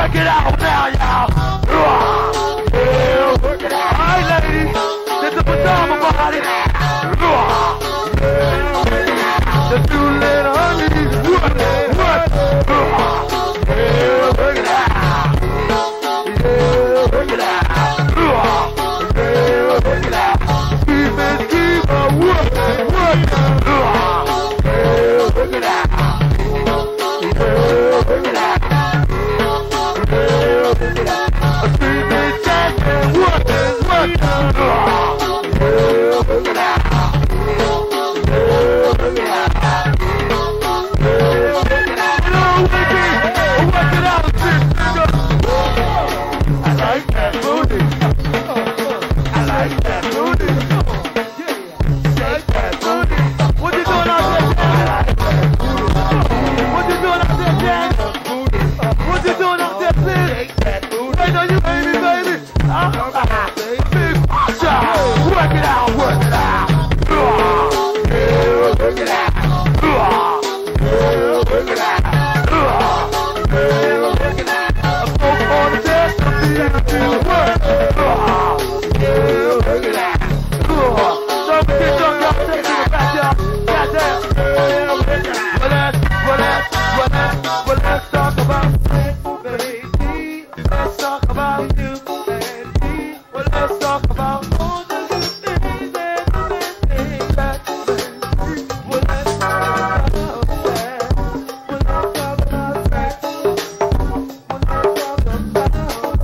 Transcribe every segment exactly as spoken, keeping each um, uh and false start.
Work it out now, y'all. Yeah, work it out. All right, ladies. This is the Pajama body. Yeah, the two little honeys. Work it, work it. Yeah, work it out. Yeah, work it out. Yeah, work it out. Keep it, keep it, work it, work it. Yeah, work it out. Yeah, work it out. A three-bit jack and work it, work it. Yeah, work it out. Yeah, work it out. Yeah, work it out. You know, Wiki, work it out, sister. I like that booty. I like that booty. Shake that booty. What you doing out there, Jack? What you doing out there, Jack? What you doing out there, sis? Wait on you, baby, baby. Ah, big shot. Work it out, work it out. Yeah, work it out. Yeah, work it out. Yeah, work it out. I'm going on the test. I'm feeling the work. Yeah, work it out. Don't forget, don't y'all take it back, y'all. Got that. Yeah, work it out. Well, let's, well, let's, well, let's, well, let's talk about sex, baby. Let's talk about you and me. Well, let's talk about all the good things and the bad things that you see. Well, let's talk about that. Well, let's talk about sex. Well, let's talk about that. Well, let's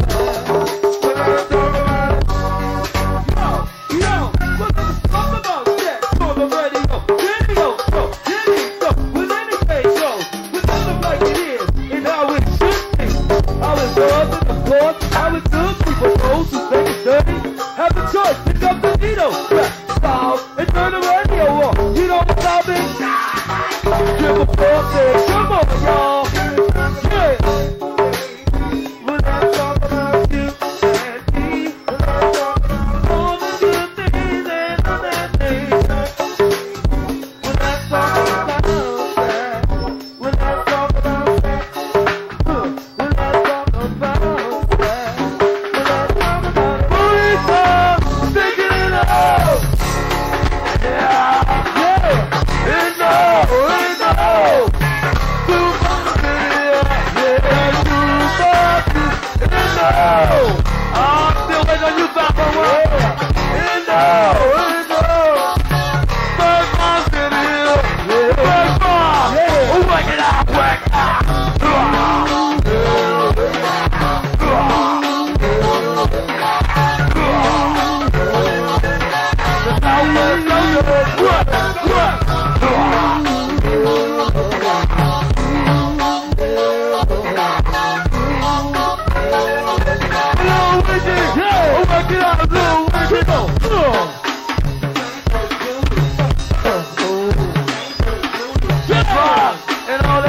talk about it. Yo, yo, well, let's talk about sex on the radio. Radio, go, radio, go. With any page goes, with nothing like it is, and how it should be. How it was in the court, how it took people those who think it's dirty. Have the choice, pick up the needle, press style, and turn the radio on. You know what's happening? Triple four, say, come on, y'all. Yeah. When I talk about you and me, when I talk about all the good things and the bad things. When I talk about that, when I talk about that, huh, when I talk about that, when I talk about Marisa, stick it in the hole. Yeah, yeah, in the hole, in the hole. Two buckets in here, yeah, two buckets in the hole. I'm still waiting on you, Papa. In the hole, in the hole. First bomb's in here, yeah, first bomb. Yeah, work it out, work it out. And all that